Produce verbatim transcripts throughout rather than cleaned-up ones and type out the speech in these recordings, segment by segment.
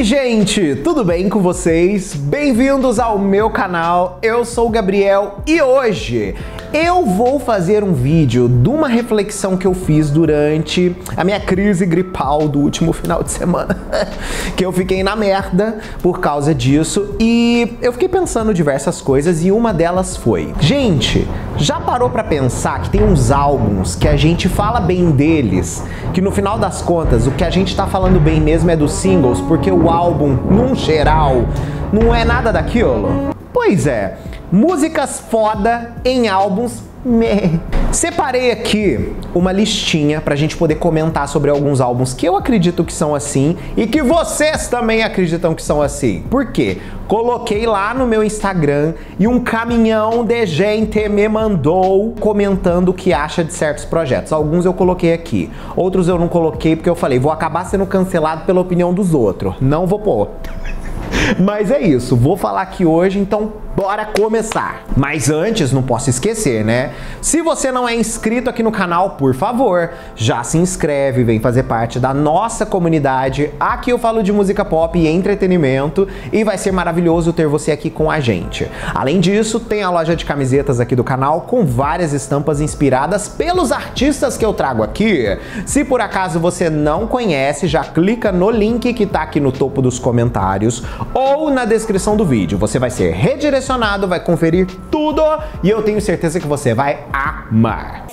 aí, gente, tudo bem com vocês? Bem-vindos ao meu canal, eu sou o Gabriel e hoje eu vou fazer um vídeo de uma reflexão que eu fiz durante a minha crise gripal do último final de semana, que eu fiquei na merda por causa disso e eu fiquei pensando diversas coisas e uma delas foi: gente, já parou pra pensar que tem uns álbuns que a gente fala bem deles, que no final das contas o que a gente tá falando bem mesmo é dos singles, porque o álbum, num geral, não é nada daquilo? Pois é, músicas foda em álbuns meh. Separei aqui uma listinha pra gente poder comentar sobre alguns álbuns que eu acredito que são assim e que vocês também acreditam que são assim. Por quê? Coloquei lá no meu Instagram e um caminhão de gente me mandou comentando o que acha de certos projetos. Alguns eu coloquei aqui, outros eu não coloquei porque eu falei, vou acabar sendo cancelado pela opinião dos outros. Não vou pôr. Mas é isso, vou falar aqui hoje, então bora começar. Mas antes, não posso esquecer, né? Se você não é inscrito aqui no canal, por favor, já se inscreve, vem fazer parte da nossa comunidade. Aqui eu falo de música pop e entretenimento e vai ser maravilhoso ter você aqui com a gente. Além disso, tem a loja de camisetas aqui do canal com várias estampas inspiradas pelos artistas que eu trago aqui. Se por acaso você não conhece, já clica no link que tá aqui no topo dos comentários ou na descrição do vídeo. Você vai ser redirecionado, vai conferir tudo e eu tenho certeza que você vai amar.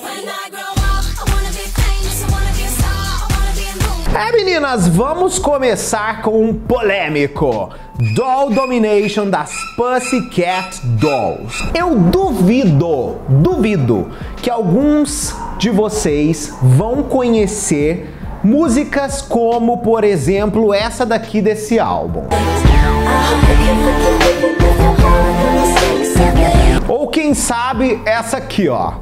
É, meninas, vamos começar com um polêmico. Doll Domination das Pussycat Dolls. Eu duvido, duvido que alguns de vocês vão conhecer músicas como, por exemplo, essa daqui desse álbum. Ou quem sabe essa aqui, ó.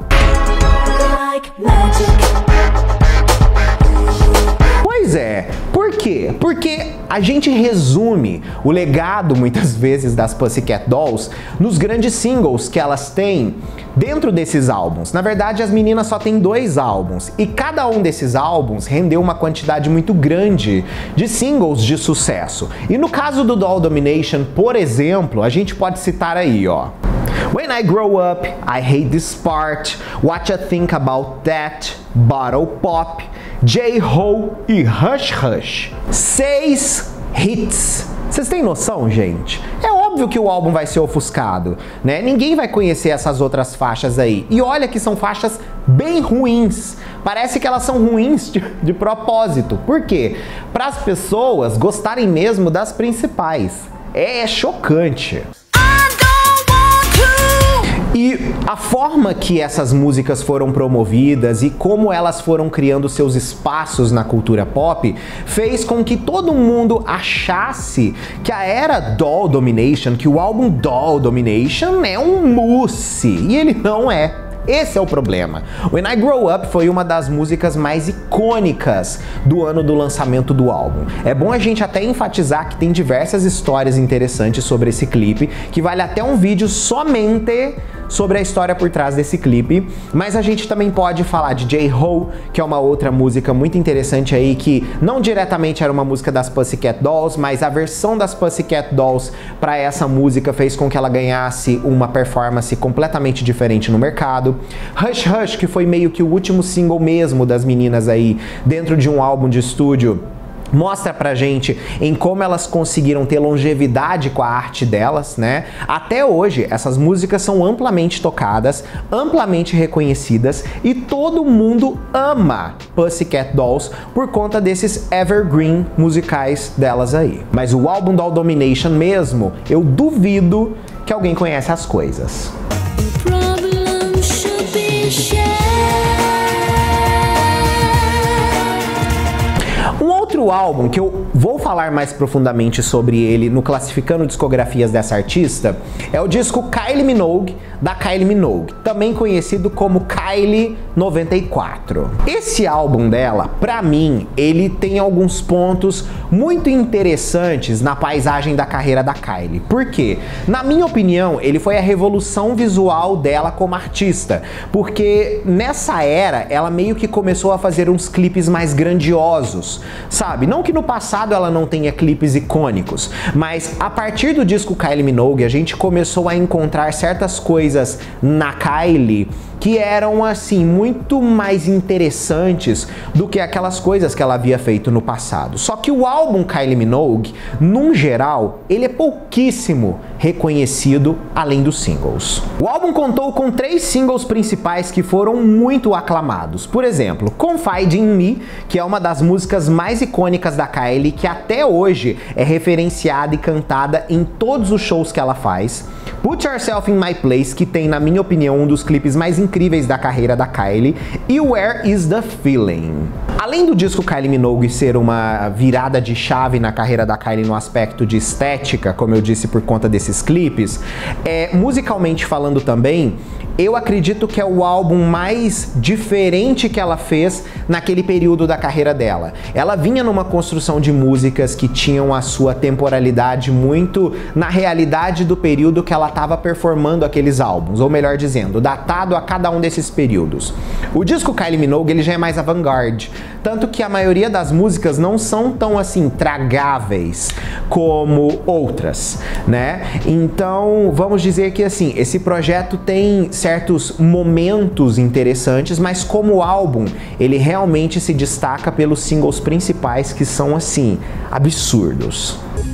Pois é, por quê? Porque a gente resume o legado, muitas vezes, das Pussycat Dolls nos grandes singles que elas têm dentro desses álbuns. Na verdade, as meninas só têm dois álbuns e cada um desses álbuns rendeu uma quantidade muito grande de singles de sucesso. E no caso do Doll Domination, por exemplo, a gente pode citar aí, ó: When I Grow Up, I Hate This Part, What You Think About That, Bottle Pop, J-Ho e Hush Hush. Seis hits. Vocês têm noção, gente? É óbvio que o álbum vai ser ofuscado, né? Ninguém vai conhecer essas outras faixas aí. E olha que são faixas bem ruins. Parece que elas são ruins de, de propósito. Por quê? Para as pessoas gostarem mesmo das principais. É, é chocante. E a forma que essas músicas foram promovidas e como elas foram criando seus espaços na cultura pop fez com que todo mundo achasse que a era Doll Domination, que o álbum Doll Domination é um mousse, e ele não é. Esse é o problema. When I Grow Up foi uma das músicas mais icônicas do ano do lançamento do álbum. É bom a gente até enfatizar que tem diversas histórias interessantes sobre esse clipe, que vale até um vídeo somente sobre a história por trás desse clipe, mas a gente também pode falar de J-Ho, que é uma outra música muito interessante aí, que não diretamente era uma música das Pussycat Dolls, mas a versão das Pussycat Dolls para essa música fez com que ela ganhasse uma performance completamente diferente no mercado. Hush Hush, que foi meio que o último single mesmo das meninas aí dentro de um álbum de estúdio, mostra pra gente em como elas conseguiram ter longevidade com a arte delas, né? Até hoje, essas músicas são amplamente tocadas, amplamente reconhecidas e todo mundo ama Pussycat Dolls por conta desses evergreen musicais delas aí. Mas o álbum Doll Domination mesmo, eu duvido que alguém conhece as coisas. Um outro álbum que eu vou falar mais profundamente sobre ele no Classificando Discografias dessa artista é o disco Kylie Minogue, da Kylie Minogue, também conhecido como Kylie noventa e quatro. Esse álbum dela, pra mim, ele tem alguns pontos muito interessantes na paisagem da carreira da Kylie. Por quê? Na minha opinião, ele foi a revolução visual dela como artista, porque nessa era ela meio que começou a fazer uns clipes mais grandiosos, sabe? Não que no passado ela não tenha clipes icônicos, mas a partir do disco Kylie Minogue a gente começou a encontrar certas coisas na Kylie que eram, assim, muito mais interessantes do que aquelas coisas que ela havia feito no passado. Só que o álbum Kylie Minogue, num geral, ele é pouquíssimo reconhecido além dos singles. O álbum contou com três singles principais que foram muito aclamados. Por exemplo, Confide in Me, que é uma das músicas mais icônicas da Kylie, que até hoje é referenciada e cantada em todos os shows que ela faz. Put Yourself in My Place, que tem, na minha opinião, um dos clipes mais incríveis da carreira da Kylie, e Where is the Feeling. Além do disco Kylie Minogue ser uma virada de chave na carreira da Kylie no aspecto de estética, como eu disse, por conta desses clipes, é, musicalmente falando também, eu acredito que é o álbum mais diferente que ela fez naquele período da carreira dela. Ela vinha numa construção de músicas que tinham a sua temporalidade muito na realidade do período que ela estava performando aqueles álbuns, ou melhor dizendo, datado a cada um desses períodos. O disco Kylie Minogue, ele já é mais avant-garde, tanto que a maioria das músicas não são tão assim tragáveis como outras, né? Então, vamos dizer que assim, esse projeto tem certos momentos interessantes, mas como álbum, ele realmente se destaca pelos singles principais que são assim, absurdos.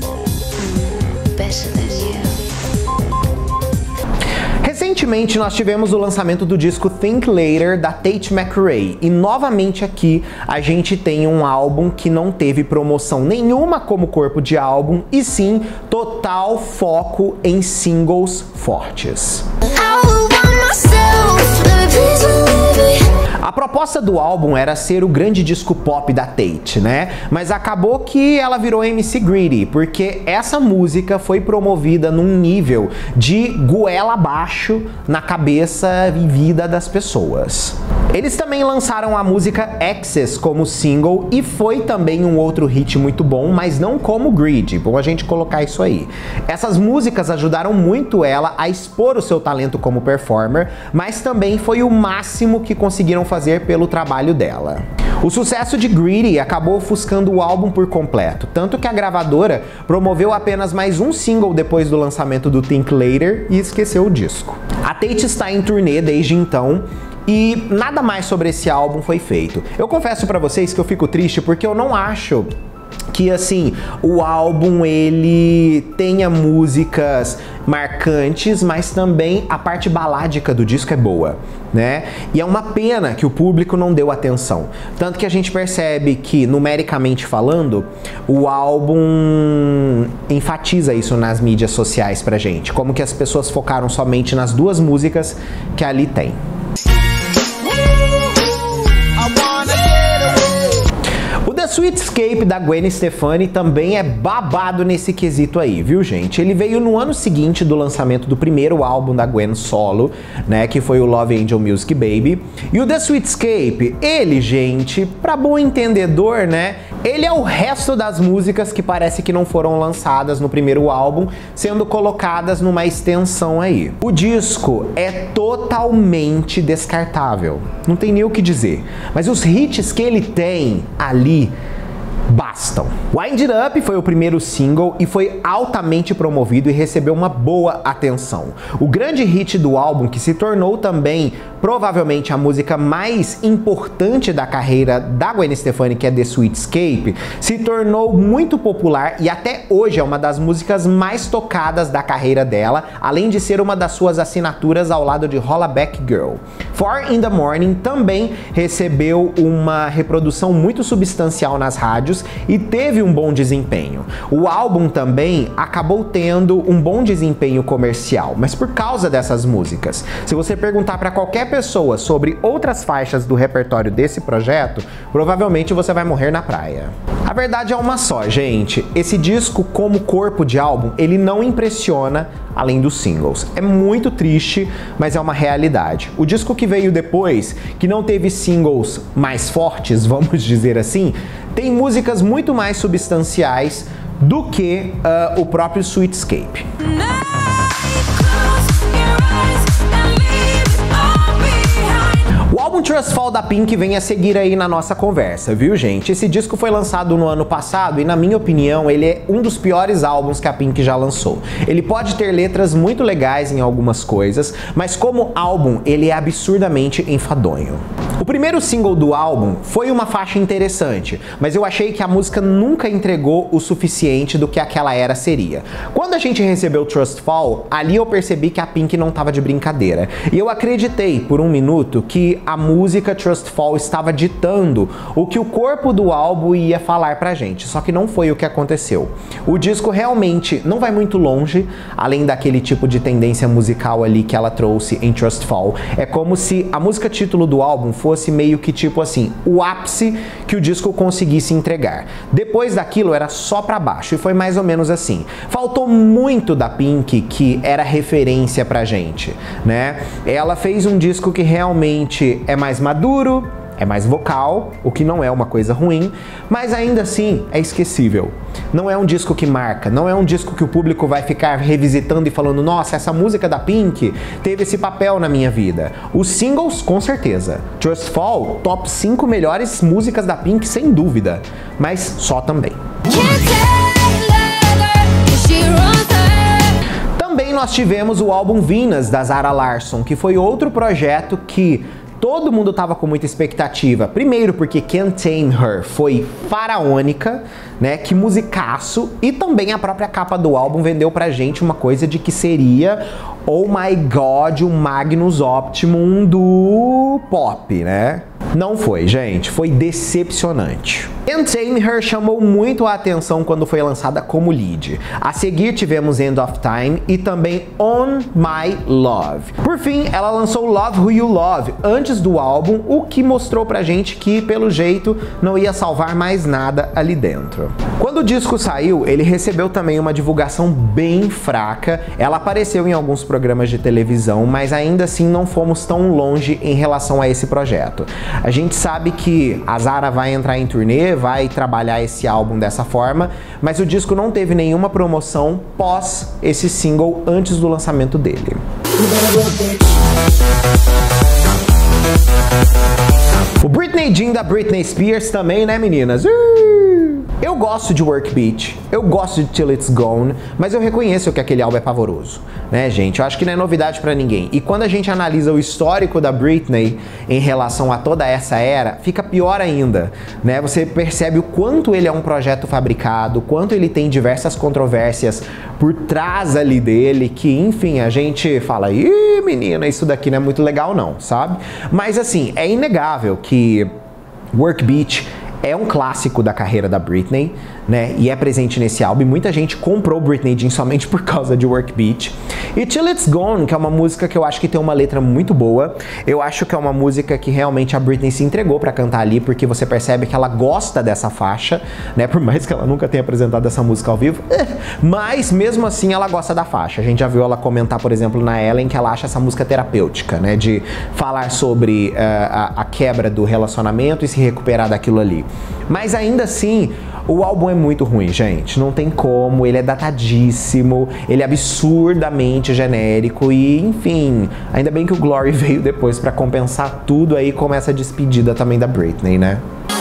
Recentemente nós tivemos o lançamento do disco Think Later da Tate McRae e novamente aqui a gente tem um álbum que não teve promoção nenhuma como corpo de álbum e sim total foco em singles fortes. A proposta do álbum era ser o grande disco pop da Tate, né? Mas acabou que ela virou M C Greedy, porque essa música foi promovida num nível de goela abaixo na cabeça e vida das pessoas. Eles também lançaram a música Access como single e foi também um outro hit muito bom, mas não como Greedy, bom a gente colocar isso aí. Essas músicas ajudaram muito ela a expor o seu talento como performer, mas também foi o máximo que conseguiram fazer pelo trabalho dela. O sucesso de Greedy acabou ofuscando o álbum por completo, tanto que a gravadora promoveu apenas mais um single depois do lançamento do Think Later e esqueceu o disco. A Tate está em turnê desde então, e nada mais sobre esse álbum foi feito. Eu confesso pra vocês que eu fico triste porque eu não acho que assim, o álbum ele tenha músicas marcantes, mas também a parte baládica do disco é boa, né? E é uma pena que o público não deu atenção. Tanto que a gente percebe que, numericamente falando, o álbum enfatiza isso nas mídias sociais pra gente, como que as pessoas focaram somente nas duas músicas que ali tem. The Sweet Escape da Gwen Stefani também é babado nesse quesito aí, viu gente? Ele veio no ano seguinte do lançamento do primeiro álbum da Gwen solo, né, que foi o Love Angel Music Baby. E o The Sweet Escape, ele, gente, pra bom entendedor, né, ele é o resto das músicas que parece que não foram lançadas no primeiro álbum, sendo colocadas numa extensão aí. O disco é totalmente descartável, não tem nem o que dizer, mas os hits que ele tem ali bastam. Wind It Up foi o primeiro single e foi altamente promovido e recebeu uma boa atenção. O grande hit do álbum, que se tornou também provavelmente a música mais importante da carreira da Gwen Stefani, que é The Sweet Escape, se tornou muito popular e até hoje é uma das músicas mais tocadas da carreira dela, além de ser uma das suas assinaturas ao lado de Hollaback Girl. Four in the Morning também recebeu uma reprodução muito substancial nas rádios e teve um bom desempenho. O álbum também acabou tendo um bom desempenho comercial, mas por causa dessas músicas. Se você perguntar para qualquer pessoa sobre outras faixas do repertório desse projeto, provavelmente você vai morrer na praia. A verdade é uma só, gente. Esse disco, como corpo de álbum, ele não impressiona além dos singles. É muito triste, mas é uma realidade. O disco que veio depois, que não teve singles mais fortes, vamos dizer assim, tem músicas muito mais substanciais do que uh, o próprio Sweet Escape. O álbum álbum Trust Fall da Pink vem a seguir aí na nossa conversa, viu, gente? Esse disco foi lançado no ano passado e, na minha opinião, ele é um dos piores álbuns que a Pink já lançou. Ele pode ter letras muito legais em algumas coisas, mas como álbum, ele é absurdamente enfadonho. O primeiro single do álbum foi uma faixa interessante, mas eu achei que a música nunca entregou o suficiente do que aquela era seria. Quando a gente recebeu Trust Fall, ali eu percebi que a Pink não tava de brincadeira. E eu acreditei por um minuto que a música Trust Fall estava ditando o que o corpo do álbum ia falar pra gente, só que não foi o que aconteceu. O disco realmente não vai muito longe, além daquele tipo de tendência musical ali que ela trouxe em Trust Fall. É como se a música título do álbum fosse meio que tipo assim, o ápice que o disco conseguisse entregar. Depois daquilo era só pra baixo e foi mais ou menos assim. Faltou muito da Pink que era referência pra gente, né? Ela fez um disco que realmente é mais maduro, é mais vocal, o que não é uma coisa ruim, mas ainda assim é esquecível. Não é um disco que marca, não é um disco que o público vai ficar revisitando e falando, nossa, essa música da Pink teve esse papel na minha vida. Os singles, com certeza. Trust Fall, top cinco melhores músicas da Pink, sem dúvida, mas só também. Também nós tivemos o álbum Venus, da Zara Larsson, que foi outro projeto que todo mundo tava com muita expectativa. Primeiro porque Can't Tame Her foi faraônica, né? Que musicaço. E também a própria capa do álbum vendeu pra gente uma coisa de que seria, oh my god, o Magnus Optimum do pop, né? Não foi, gente. Foi decepcionante. Can't Tame Her chamou muito a atenção quando foi lançada como lead. A seguir tivemos End of Time e também On My Love. Por fim, ela lançou Love Who You Love antes do álbum, o que mostrou pra gente que, pelo jeito, não ia salvar mais nada ali dentro. Quando o disco saiu, ele recebeu também uma divulgação bem fraca. Ela apareceu em alguns programas de televisão, mas ainda assim não fomos tão longe em relação a esse projeto. A gente sabe que a Zara vai entrar em turnê, vai trabalhar esse álbum dessa forma, mas o disco não teve nenhuma promoção pós esse single antes do lançamento dele. O Britney Jean da Britney Spears também, né, meninas? Eu gosto de Work Beat, eu gosto de Till It's Gone, mas eu reconheço que aquele álbum é pavoroso, né, gente? Eu acho que não é novidade pra ninguém. E quando a gente analisa o histórico da Britney em relação a toda essa era, fica pior ainda, né? Você percebe o quanto ele é um projeto fabricado, o quanto ele tem diversas controvérsias por trás ali dele, que, enfim, a gente fala, ih, menina, isso daqui não é muito legal não, sabe? Mas, assim, é inegável que Work Beat é um clássico da carreira da Britney, né? E é presente nesse álbum. Muita gente comprou Britney Jean somente por causa de Work Beat. E Till It's Gone, que é uma música que eu acho que tem uma letra muito boa. Eu acho que é uma música que realmente a Britney se entregou pra cantar ali, porque você percebe que ela gosta dessa faixa, né? Por mais que ela nunca tenha apresentado essa música ao vivo, mas mesmo assim ela gosta da faixa. A gente já viu ela comentar, por exemplo, na Ellen, que ela acha essa música terapêutica, né? De falar sobre uh, a, a quebra do relacionamento e se recuperar daquilo ali. Mas ainda assim, o álbum é muito ruim, gente. Não tem como, ele é datadíssimo, ele é absurdamente genérico e, enfim, ainda bem que o Glory veio depois pra compensar tudo aí, como essa despedida também da Britney, né?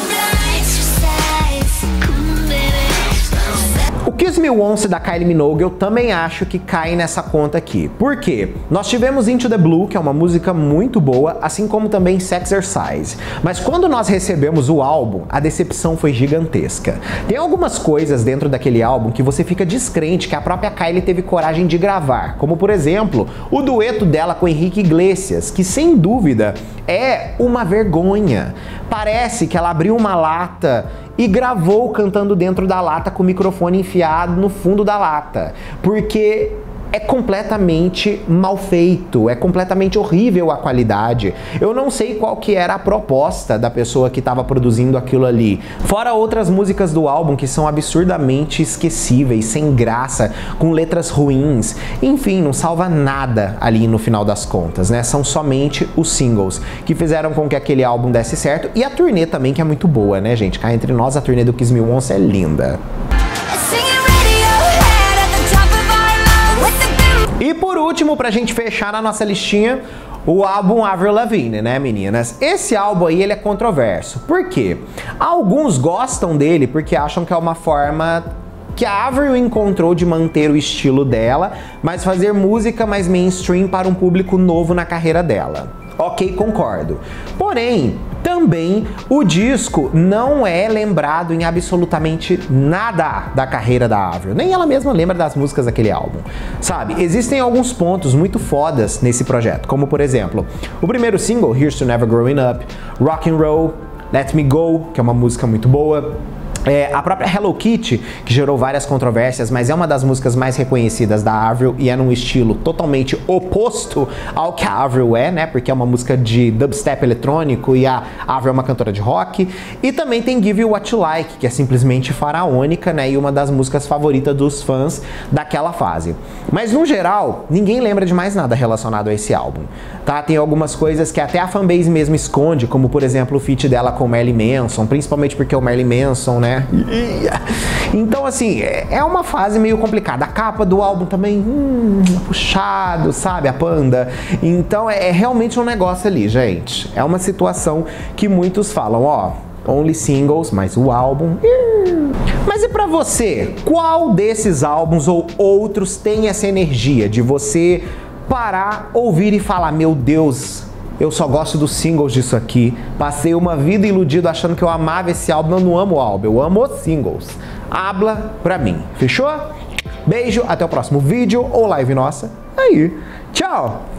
Kiss Me Once da Kylie Minogue eu também acho que cai nessa conta aqui. Por quê? Nós tivemos Into the Blue, que é uma música muito boa, assim como também Sexercise. Mas quando nós recebemos o álbum, a decepção foi gigantesca. Tem algumas coisas dentro daquele álbum que você fica descrente que a própria Kylie teve coragem de gravar, como por exemplo, o dueto dela com Henrique Iglesias, que sem dúvida é uma vergonha. Parece que ela abriu uma lata e gravou cantando dentro da lata com o microfone enfiado no fundo da lata, porque é completamente mal feito, é completamente horrível a qualidade. Eu não sei qual que era a proposta da pessoa que estava produzindo aquilo ali. Fora outras músicas do álbum que são absurdamente esquecíveis, sem graça, com letras ruins. Enfim, não salva nada ali no final das contas, né? São somente os singles que fizeram com que aquele álbum desse certo. E a turnê também, que é muito boa, né, gente? Cá entre nós, a turnê do Kiss Me Once é linda. E por último, pra gente fechar na nossa listinha, o álbum Avril Lavigne, né, meninas? Esse álbum aí, ele é controverso. Por quê? Alguns gostam dele porque acham que é uma forma que a Avril encontrou de manter o estilo dela, mas fazer música mais mainstream para um público novo na carreira dela. Ok, concordo. Porém, também o disco não é lembrado em absolutamente nada da carreira da Avril. Nem ela mesma lembra das músicas daquele álbum, sabe? Existem alguns pontos muito fodas nesse projeto, como por exemplo, o primeiro single, Here's to Never Growing Up, Rock and Roll, Let Me Go, que é uma música muito boa. É, a própria Hello Kitty, que gerou várias controvérsias, mas é uma das músicas mais reconhecidas da Avril e é num estilo totalmente oposto ao que a Avril é, né? Porque é uma música de dubstep eletrônico e a Avril é uma cantora de rock. E também tem Give You What You Like, que é simplesmente faraônica, né? E uma das músicas favoritas dos fãs daquela fase. Mas no geral, ninguém lembra de mais nada relacionado a esse álbum, tá? Tem algumas coisas que até a fanbase mesmo esconde, como por exemplo o feat dela com o Marilyn Manson, principalmente porque o Marilyn Manson, né? Então, assim, é uma fase meio complicada. A capa do álbum também, hum, puxado, sabe? A panda. Então, é, é realmente um negócio ali, gente. É uma situação que muitos falam, ó, only singles, mas o álbum... Hum. Mas e pra você? Qual desses álbuns ou outros tem essa energia de você parar, ouvir e falar, meu Deus... eu só gosto dos singles disso aqui. Passei uma vida iludido achando que eu amava esse álbum. Eu não amo o álbum, eu amo os singles. Habla pra mim, fechou? Beijo, até o próximo vídeo ou live nossa. Aí, tchau!